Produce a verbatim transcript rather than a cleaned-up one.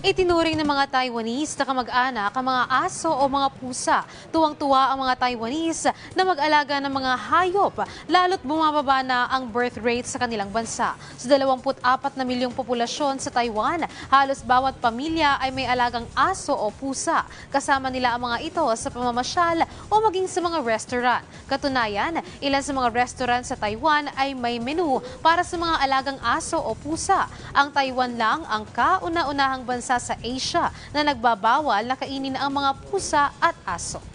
Itinuring ng mga Taiwanese na kamag-anak ang mga aso o mga pusa. Tuwang-tuwa ang mga Taiwanese na mag-alaga ng mga hayop, lalo't bumababa na ang birth rate sa kanilang bansa. Sa dalawampu't apat na milyong populasyon sa Taiwan, halos bawat pamilya ay may alagang aso o pusa. Kasama nila ang mga ito sa pamamasyal o maging sa mga restaurant. Katunayan, ilan sa mga restaurant sa Taiwan ay may menu para sa mga alagang aso o pusa. Ang Taiwan lang ang kauna-unahang bansa sa Asia na nagbabawal na kainin ang mga pusa at aso.